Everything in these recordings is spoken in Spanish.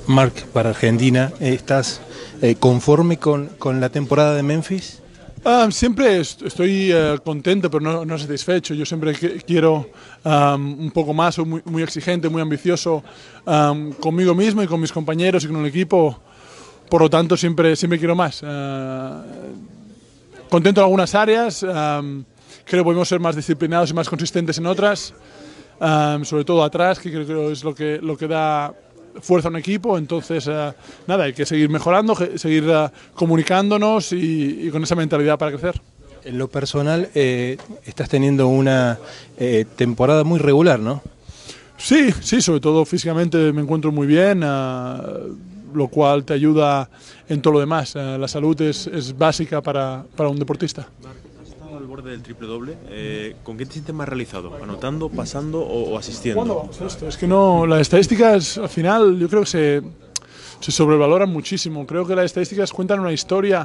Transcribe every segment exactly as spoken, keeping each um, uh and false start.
Marc, para Argentina, ¿estás eh, conforme con, con la temporada de Memphis? Um, siempre estoy uh, contento, pero no, no satisfecho. Yo siempre que, quiero um, un poco más, soy muy, muy exigente, muy ambicioso um, conmigo mismo y con mis compañeros y con el equipo. Por lo tanto, siempre, siempre quiero más. Uh, contento en algunas áreas, um, creo que podemos ser más disciplinados y más consistentes en otras, um, sobre todo atrás, que creo que es lo que, lo que da fuerza a un equipo. Entonces, uh, nada, hay que seguir mejorando, seguir uh, comunicándonos y, y con esa mentalidad para crecer. En lo personal, eh, estás teniendo una eh, temporada muy regular, ¿no? Sí, sí, sobre todo físicamente me encuentro muy bien, uh, lo cual te ayuda en todo lo demás. Uh, la salud es, es básica para, para un deportista. Al borde del triple doble, eh, ¿con qué te sientes más realizado? ¿Anotando, pasando o, o asistiendo? ¿Cuándo vamos a esto? Es que no, las estadísticas al final yo creo que se, se sobrevaloran muchísimo. Creo que las estadísticas cuentan una historia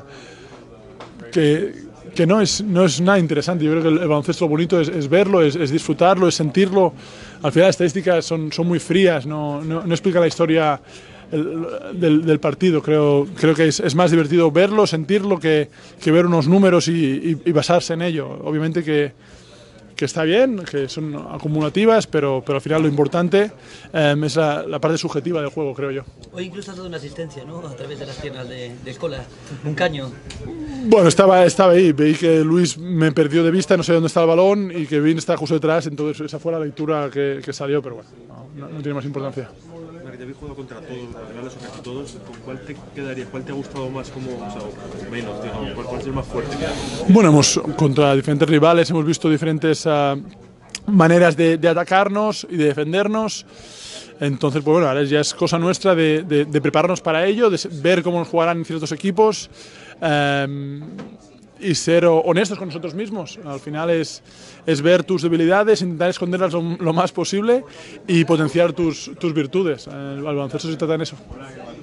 que, que no, es, no es nada interesante. Yo creo que el, el baloncesto lo bonito es, es verlo, es, es disfrutarlo, es sentirlo. Al final las estadísticas son, son muy frías, no, no, no explica la historia El, del, del partido. Creo, creo que es, es más divertido verlo, sentirlo, que, que ver unos números y, y, y basarse en ello. Obviamente que, que está bien, que son acumulativas, pero, pero al final lo importante eh, es la, la parte subjetiva del juego, creo yo. Hoy incluso has dado una asistencia, ¿no? A través de las piernas de, de Escola, un caño. Bueno, estaba, estaba ahí, veí que Luis me perdió de vista, no sé dónde está el balón y que Vin está justo detrás, entonces esa fue la lectura que, que salió, pero bueno, no, no tiene más importancia. Te habéis jugado contra todos, rivales o casi todos. ¿Con cuál te quedaría? ¿Cuál te ha gustado más? Como, o sea, o menos, digamos, ¿cuál, cuál es el más fuerte? Bueno, hemos contra diferentes rivales, hemos visto diferentes uh, maneras de, de atacarnos y de defendernos. Entonces, pues bueno, ahora ya es cosa nuestra de, de, de prepararnos para ello, de ver cómo nos jugarán ciertos equipos. Um, y ser honestos con nosotros mismos. Al final es, es ver tus debilidades, intentar esconderlas lo, lo más posible y potenciar tus, tus virtudes. El baloncesto se trata en eso.